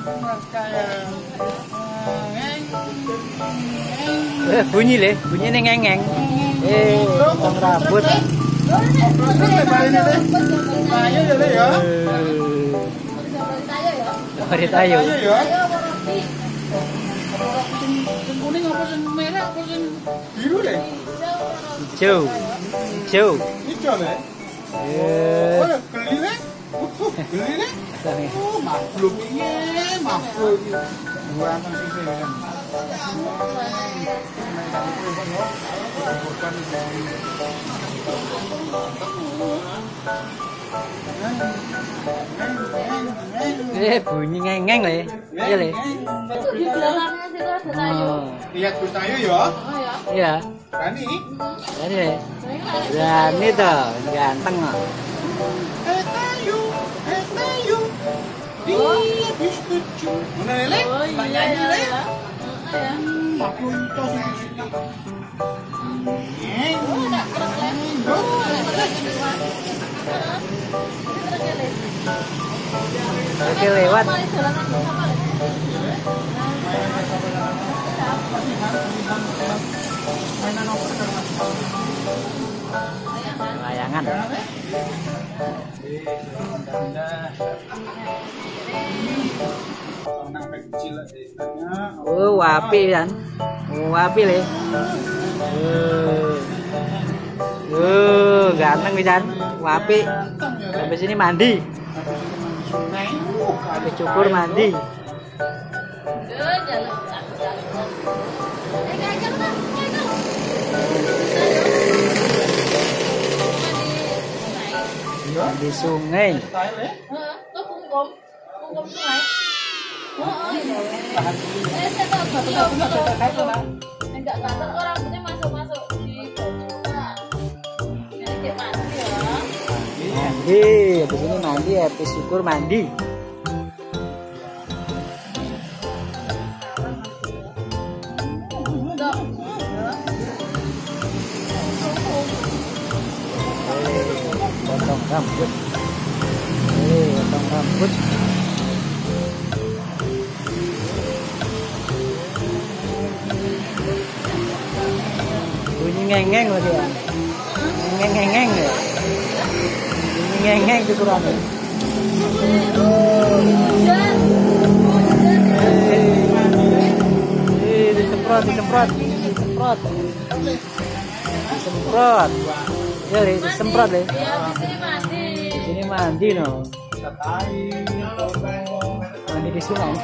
Bunyi le, bunyi ngeng-ngeng. Potong rambut. Farid ayo. Kuning apa sing merah apa sing biru le? Hijau. Hijau. Hijau le? Oh, geli le? Geli le? Oh, makhluk ini, makhluk. Buang sisi kan. Bunyi ngeng-ngeng le. Iya le. Itu di belakangnya situ ada tayo. Lihat Gus Tayo ya. Oh ya. Iya. Rani. Berani le. Berani toh, ganteng kok. Tayo. Tayo. Dia bis kecil. Mana le? Oh iya. Nyanyi le. Ya. Aku itu sih. Oh, enggak kerak le. Oke lewat. Layangan. Oh, wapi kan? Wapi le. Ganteng pisan. Wapi. Sampai sini mandi. Sampai cukur mandi. Di sungai. Kungkum sungai. Saya tahu enggak kasar kok rambutnya masuk di baju. Ini mandi ya. Mandi, habis ini mandi, habis syukur mandi. Potong rambut. Potong rambut. Bunyi ngeng-ngeng lagi ya. Ngeng-ngeng ya. Bunyi ngeng-ngeng itu kurang. Disemprot. Ya, Le, disemprot, Le. Di sini mandi no. Mandi di sungai.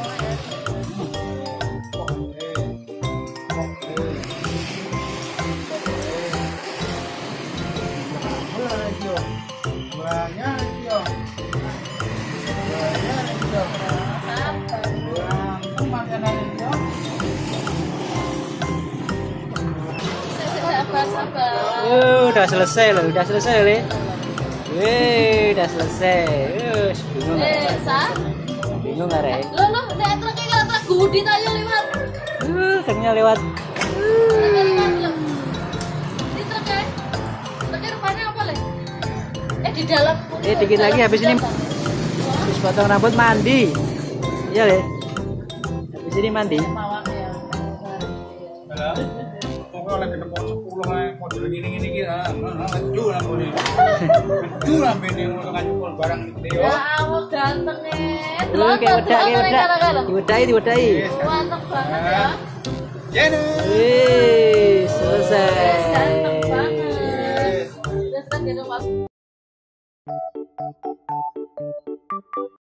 Udah selesai loh, udah selesai Le. Udah selesai. Bingung nggak? Bingung nggak Re? Loh, nek truk iki truk gudi ta yo liwat. Truknya lewat. Di truknya. Truknya rupanya apa Le? Di dalam. Dikit lagi habis ini. Habis potong rambut mandi. Iya Le. Habis ini mandi. Kalau lagi nemu 10 model gini maju lampu ini. Maju lampu ini untuk ngajul barang itu. Ya Allah gantengnya. Kayak diwedahi. Mantap banget ya. Jadi. Selesai. Ganteng banget. Udah sekarang gitu Mas.